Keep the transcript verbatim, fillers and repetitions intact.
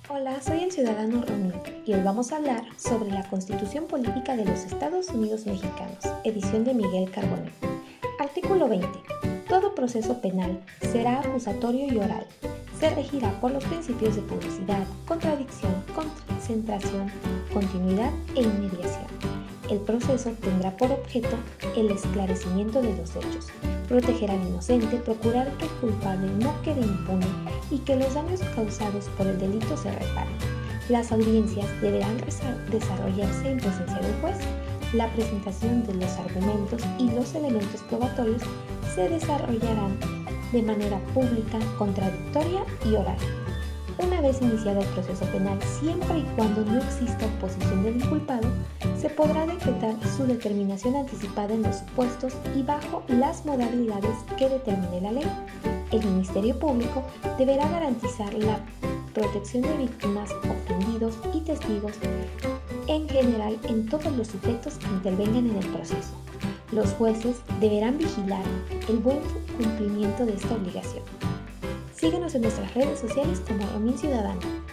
Hola, soy el ciudadano Romín y hoy vamos a hablar sobre la Constitución Política de los Estados Unidos Mexicanos, edición de Miguel Carbonell. Artículo veinte. Todo proceso penal será acusatorio y oral. Se regirá por los principios de publicidad, contradicción, concentración, continuidad e inmediación. El proceso tendrá por objeto el esclarecimiento de los hechos, proteger al inocente, procurar que el culpable no quede impune y que los daños causados por el delito se reparen. Las audiencias deberán desarrollarse en presencia del juez. La presentación de los argumentos y los elementos probatorios se desarrollarán de manera pública, contradictoria y oral. Una vez iniciado el proceso penal, siempre y cuando no exista oposición del inculpado, se podrá decretar su determinación anticipada en los supuestos y bajo las modalidades que determine la ley. El Ministerio Público deberá garantizar la protección de víctimas, ofendidos y testigos en general en todos los sujetos que intervengan en el proceso. Los jueces deberán vigilar el buen cumplimiento de esta obligación. Síguenos en nuestras redes sociales como Romín Ciudadano.